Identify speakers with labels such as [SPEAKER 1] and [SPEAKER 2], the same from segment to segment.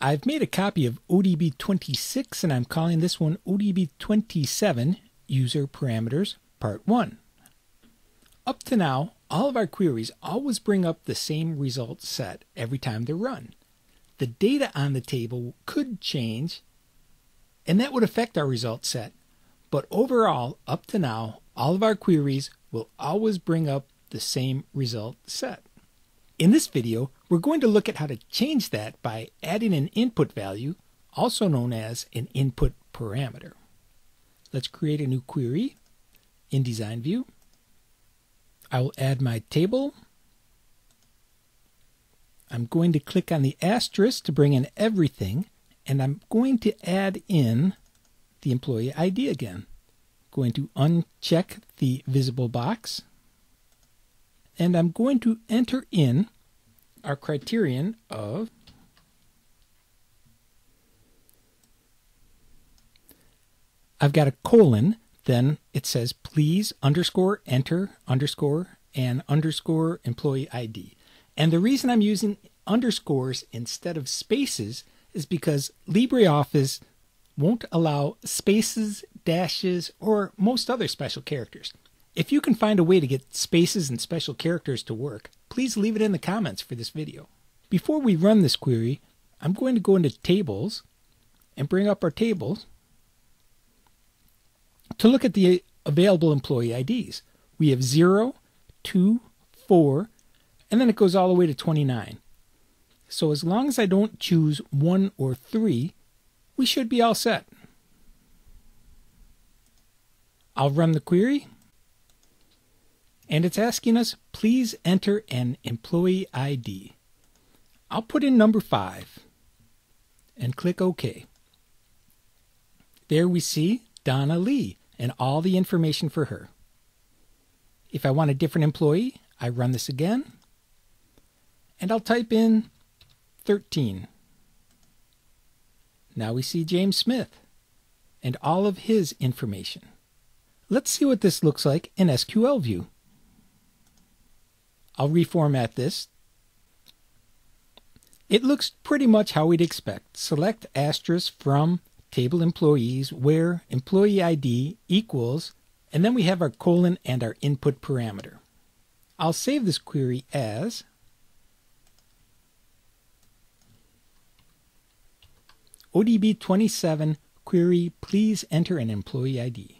[SPEAKER 1] I've made a copy of ODB 26 and I'm calling this one ODB 27 User Parameters Part 1. Up to now, all of our queries always bring up the same result set every time they're run. The data on the table could change and that would affect our result set, but overall, up to now, all of our queries will always bring up the same result set. In this video, we're going to look at how to change that by adding an input value, also known as an input parameter. Let's create a new query in Design View. I will add my table. I'm going to click on the asterisk to bring in everything, and I'm going to add in the employee ID again. Going to uncheck the visible box, and I'm going to enter in our criterion of I've got a colon, then it says please underscore enter underscore and underscore employee ID. And the reason I'm using underscores instead of spaces is because LibreOffice won't allow spaces, dashes, or most other special characters. If you can find a way to get spaces and special characters to work, please leave it in the comments for this video. Before we run this query, I'm going to go into Tables and bring up our tables to look at the available employee IDs. We have 0, 2, 4, and then it goes all the way to 29. So as long as I don't choose 1 or 3, we should be all set. I'll run the query, and it's asking us, please enter an employee ID. I'll put in number 5 and click OK. There we see Donna Lee and all the information for her. If I want a different employee, I run this again, and I'll type in 13. Now we see James Smith and all of his information. Let's see what this looks like in SQL view. I'll reformat this. It looks pretty much how we'd expect. Select asterisk from table employees where employee ID equals, and then we have our colon and our input parameter. I'll save this query as ODB 27 query please enter an employee ID,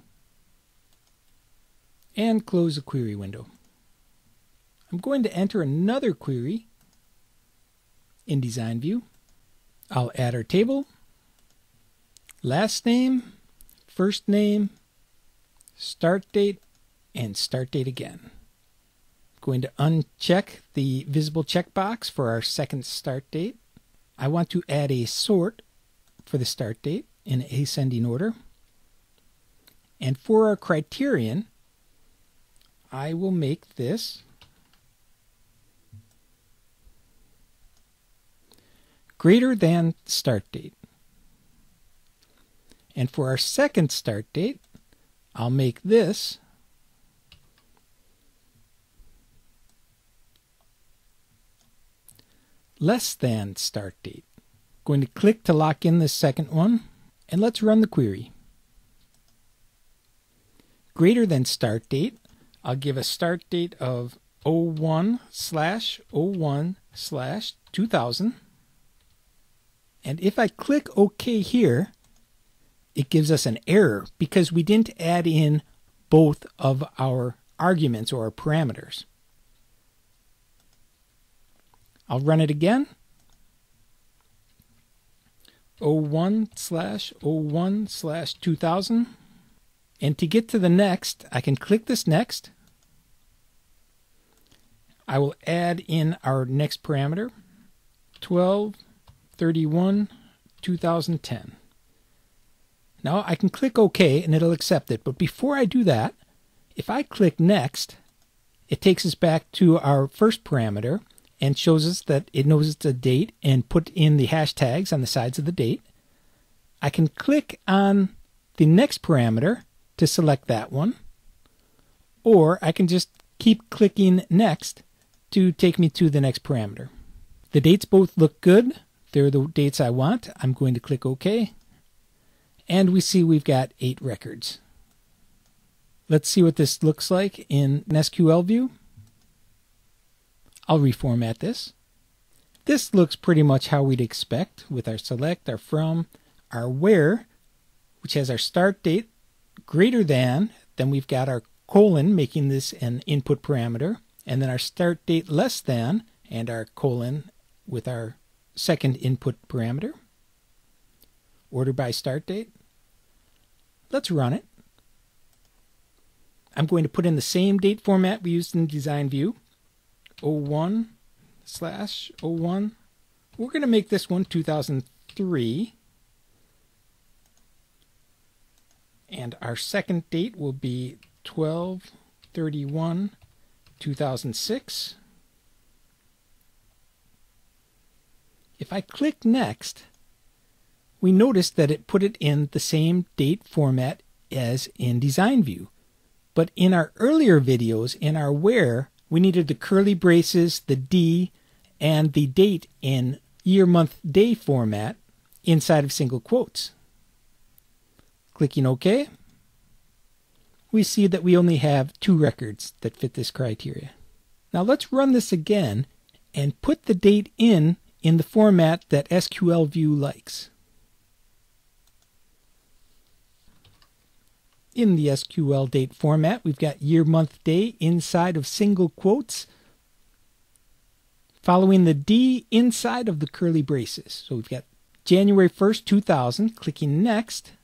[SPEAKER 1] and close the query window. I'm going to enter another query in Design View. I'll add our table, last name, first name, start date, and start date again. I'm going to uncheck the visible checkbox for our second start date. I want to add a sort for the start date in ascending order. And for our criterion, I will make this greater than start date. And for our second start date, I'll make this less than start date. Going to click to lock in the second one, and let's run the query. Greater than start date, I'll give a start date of 01/01/2000. And if I click OK here, it gives us an error because we didn't add in both of our arguments or our parameters. I'll run it again. 01/01/2000. And to get to the next, I can click this next. I will add in our next parameter, 12/31/2010. Now I can click OK and it'll accept it. But before I do that, if I click Next, it takes us back to our first parameter and shows us that it knows it's a date and put in the hashtags on the sides of the date. I can click on the next parameter to select that one, or I can just keep clicking Next to take me to the next parameter. The dates both look good They're the dates I want. I'm going to click OK. And we see we've got 8 records. Let's see what this looks like in an SQL view. I'll reformat this. This looks pretty much how we'd expect with our select, our from, our where, which has our start date greater than, then we've got our colon making this an input parameter, and then our start date less than, and our colon with our second input parameter. Order by start date. Let's run it. I'm going to put in the same date format we used in design view. 01/01. We're going to make this one 2003. And our second date will be 12/31/2006. If I click next, we notice that it put it in the same date format as in design view. But in our earlier videos, in our where, we needed the curly braces, the D, and the date in year, month, day format inside of single quotes. Clicking OK, we see that we only have 2 records that fit this criteria. Now let's run this again and put the date in the format that SQL view likes. In the SQL date format, we've got year, month, day inside of single quotes, following the D inside of the curly braces. So we've got January 1st, 2000, clicking next.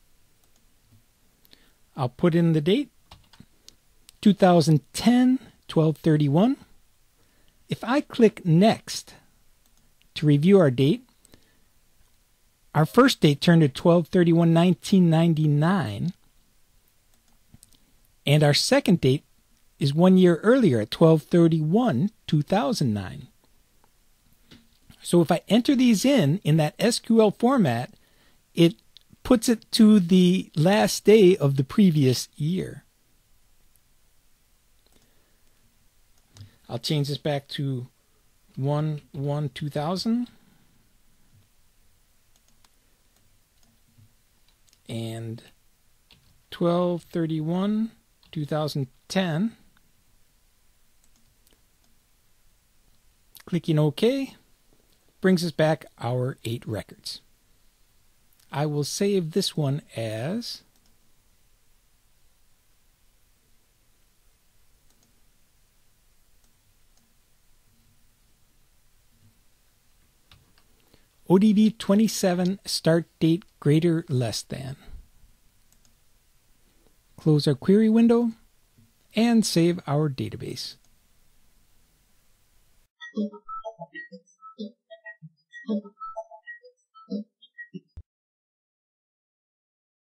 [SPEAKER 1] I'll put in the date, 2010, 12/31. If I click next to review our date, our first date turned to 12/31/1999. And our second date is 1 year earlier at 12/31/2009. So if I enter these in that SQL format, it puts it to the last day of the previous year. I'll change this back to 1/1/2000. And 12/31/2010. Clicking OK brings us back our 8 records. I will save this one as ODB 27 start date greater less than. Close our query window and save our database.